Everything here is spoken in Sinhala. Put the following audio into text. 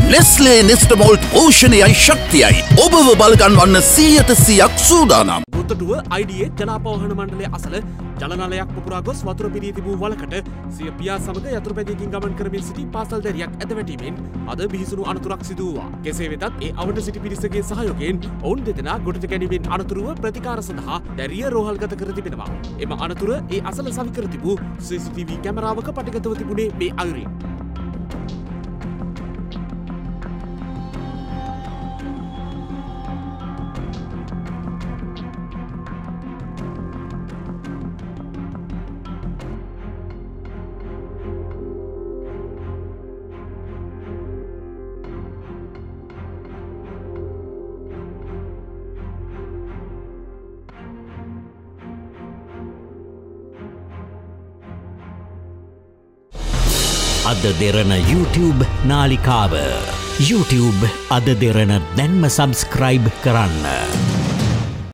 Nestle Nestamalt පෝෂණයයි ශක්තියයි ඔබව බලගන්වන්න 100% සූදානම්. ගොතටුව IDA ජලාපවහන මණ්ඩලය අසල ජලනාලයක් පුපුරා ගොස් වතුර පිරී තිබූ වලකට සිය පියා සමග යතුරුපැදියකින් ගමන් කරමින් සිටි පාසල් දැරියක් ඇද වැටීමෙන් අද බිහිසුණු අනතුරක් සිදු වූවා. කෙසේ වෙතත් ඒ අවට සිටි පිරිසගේ සහයෝගයෙන් ඔවුන් දෙදෙනා ගොඩට ගැනීමෙන් අනතුරුව ප්‍රතිකාර සඳහා දැරිය රෝහල්ගත කර තිබෙනවා. එම අනතුර ඒ අසල සවි කර තිබූ CCTV කැමරාවක පටිගතව තිබුණේ මේ අයුරින්. අද දෙරණ YouTube නාලිකාව YouTube අද දෙරණ දැන්ම සබස්ක්‍රයිබ් කරන්න.